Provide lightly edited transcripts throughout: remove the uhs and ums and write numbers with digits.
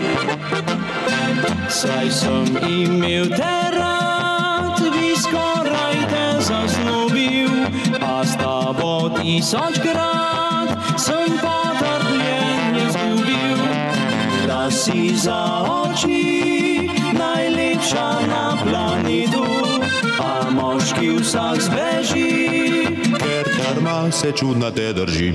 Saj sem imel te rad, bi skoraj te zasnobil, a s tabo 1000krat sem potrpljenje zgubil. Da si za oči najlepša na planetu, a moški vsak zbeži, ker karma se čudna te drži.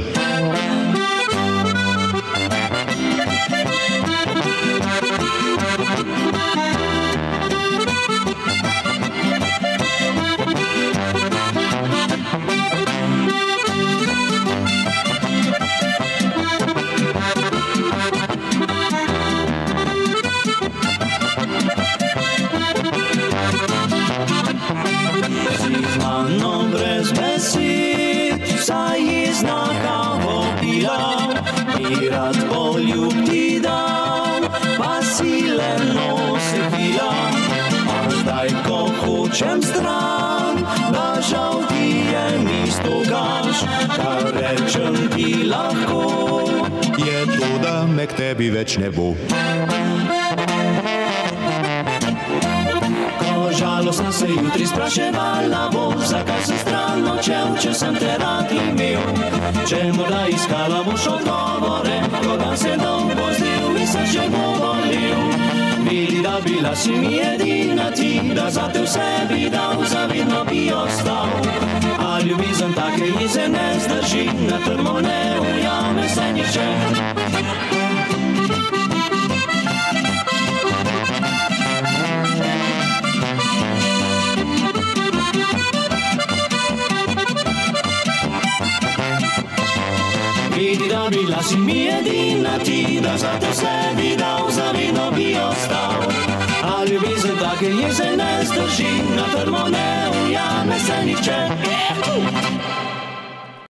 Znano brez besed, saj je znakavo pila, bi rad poljub ti dal, pa sileno se pila. A zdaj, ko hočem stran, da žal ti je mesto gaš, kar rečem ti lahko, Je to, da me k tebi več ne bo. Žalostna se jutri spraševala bo, zakaj si stran odšel, če sem te rad imel. Če morda iskala boš odgovore, ko dan se dolgo zdel in se že bo bolel. Vidi, da bila si mi edina ti, da za te vse bi dal, zavedno bi ostal. A ljubezen take jeze ne zdrži, na trmo ne ujame se nihče. Vidi, da bila si mi edina ti, da za te vse bi dal, zavedno bi ostal. A ljubezen take jeze ne zdrži, na trmo ne ujame se nihče.